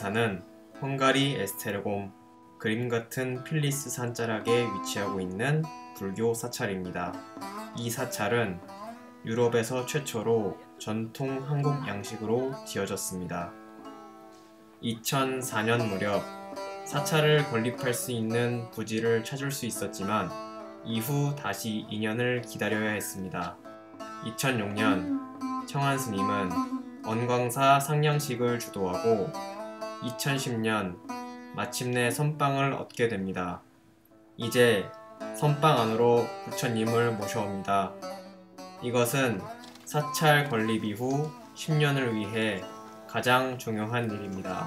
원광사는 헝가리 에스테르곰, 그림 같은 필리스 산자락에 위치하고 있는 불교 사찰입니다. 이 사찰은 유럽에서 최초로 전통 한국 양식으로 지어졌습니다. 2004년 무렵 사찰을 건립할 수 있는 부지를 찾을 수 있었지만 이후 다시 2년을 기다려야 했습니다. 2006년 청한 스님은 원광사 상냥식을 주도하고 2010년 마침내 선빵을 얻게 됩니다. 이제 선빵 안으로 부처님을 모셔옵니다. 이것은 사찰 건립 이후 10년을 위해 가장 중요한 일입니다.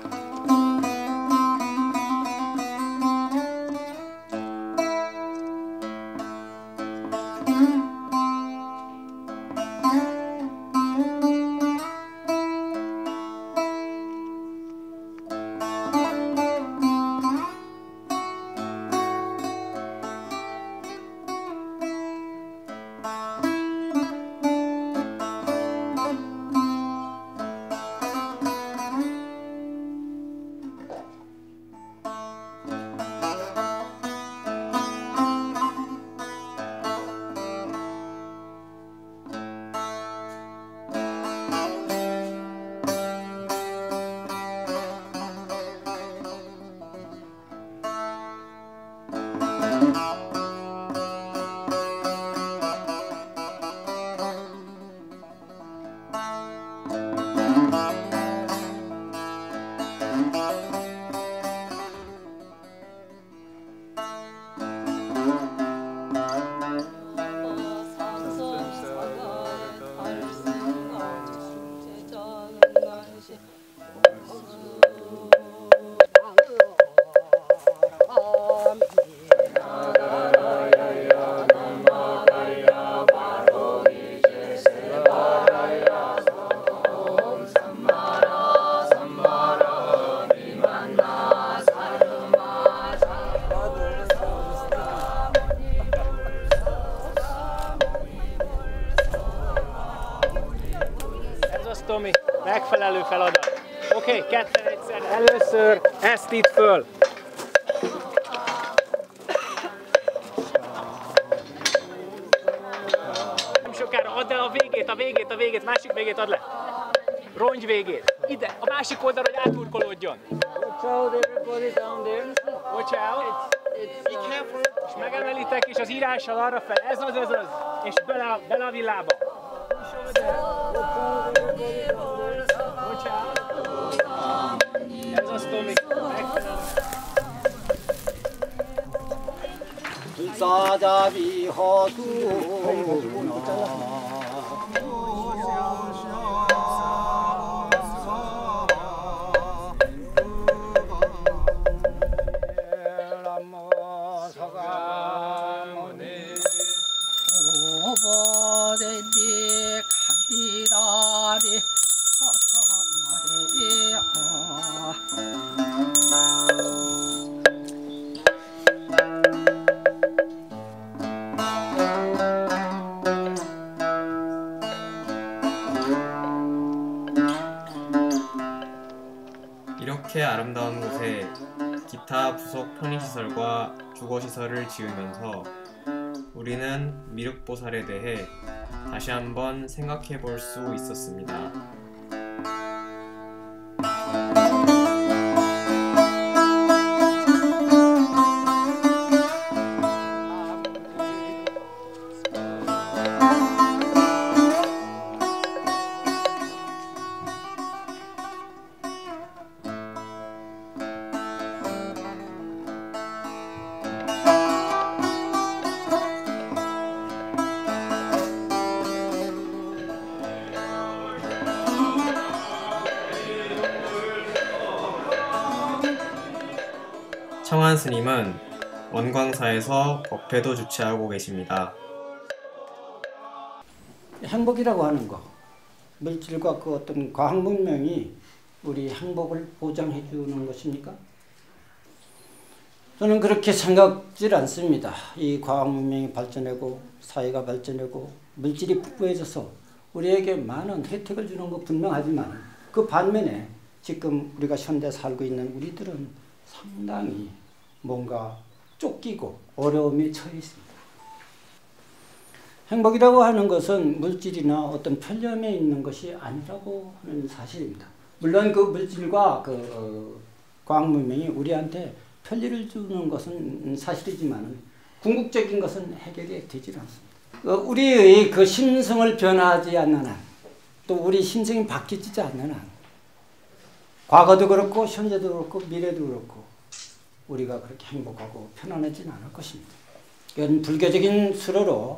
Tomi, megfelelő feladat. Oké, ketten egyszer. Először ezt itt föl. Nem sokára add el a végét, másik végét add le. Rongy végét. Ide, a másik oldalra, hogy áturkolódjon. Watch out, everybody down there. Watch out. Be careful. És megemelitek, és az írással arra fel. Ez az. És bele a villába. Ez az, Tomi. 불사자비 허수나 이렇게 아름다운 곳에 기타 부속 편의시설과 주거시설을 지으면서 우리는 미륵보살에 대해 다시 한번 생각해 볼 수 있었습니다. 청한 스님은 원광사에서 법회도 주최하고 계십니다. 행복이라고 하는 거, 물질과 그 어떤 과학 문명이 우리 행복을 보장해 주는 것입니까? 저는 그렇게 생각질 않습니다. 이 과학 문명이 발전하고 사회가 발전하고 물질이 풍부해져서 우리에게 많은 혜택을 주는 거 분명하지만 그 반면에 지금 우리가 현대 살고 있는 우리들은 상당히 뭔가 쫓기고 어려움에 처해 있습니다. 행복이라고 하는 것은 물질이나 어떤 편리함에 있는 것이 아니라고 하는 사실입니다. 물론 그 물질과 과학 문명이 우리한테 편리를 주는 것은 사실이지만 궁극적인 것은 해결이 되질 않습니다. 우리의 그 심성을 변화하지 않는 한, 또 우리 심성이 바뀌지 않는 한, 과거도 그렇고 현재도 그렇고 미래도 그렇고 우리가 그렇게 행복하고 편안하지는 않을 것입니다. 이건 불교적인 수로로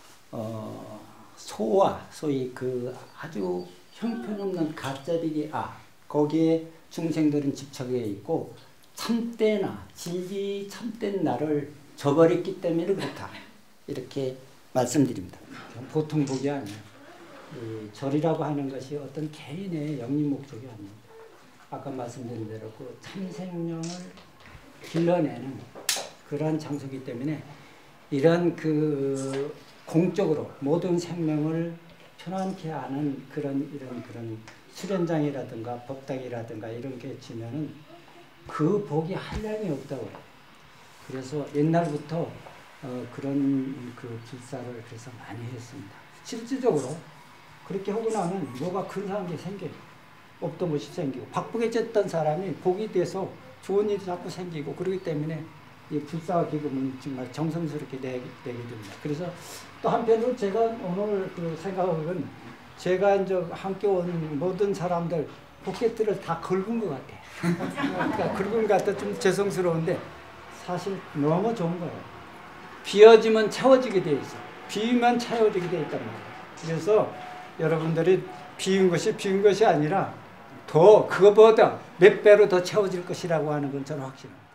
소와 소위 그 아주 형편없는 가짜비기 거기에 중생들은 집착해 있고 참되나 진리 참된 나를 저버렸기 때문에 그렇다, 이렇게 말씀드립니다. 보통 복이 아니에요. 이 절이라고 하는 것이 어떤 개인의 영리 목적이 아닙니다. 아까 말씀드린 대로 그 참생명을 길러내는 그러한 장소이기 때문에 이런 그 공적으로 모든 생명을 편안케 하는 그런 수련장이라든가 법당이라든가 이런 게 지면은 그 복이 한량이 없다고. 그래서 옛날부터 그런 그 불사를 그래서 많이 했습니다. 실질적으로 그렇게 하고 나면 뭐가 근사한 게 생겨요. 없던 것이 생기고 바쁘게 사람이 복이 돼서 좋은 일이 자꾸 생기고, 그렇기 때문에 이 불사 기금은 정말 정성스럽게 내게 됩니다. 그래서 또 한편으로 제가 오늘 그 생각은 제가 이제 함께 온 모든 사람들 포켓들을 다 긁은 것 같아. 그러니까 긁은 것 같아 좀 죄송스러운데 사실 너무 좋은 거예요. 비어지면 채워지게 돼 있어. 비우면 채워지게 돼 있단 말이에요. 그래서 여러분들이 비운 것이 아니라 더 그거보다 몇 배로 더 채워질 것이라고 하는 건 저는 확신합니다.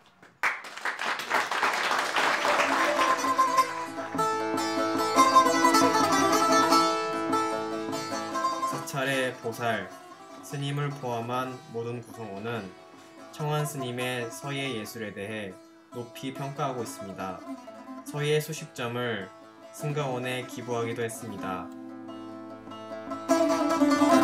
사찰의 보살, 스님을 포함한 모든 구성원은 청환 스님의 서예 예술에 대해 높이 평가하고 있습니다. 서예 수십 점을 승가원에 기부하기도 했습니다.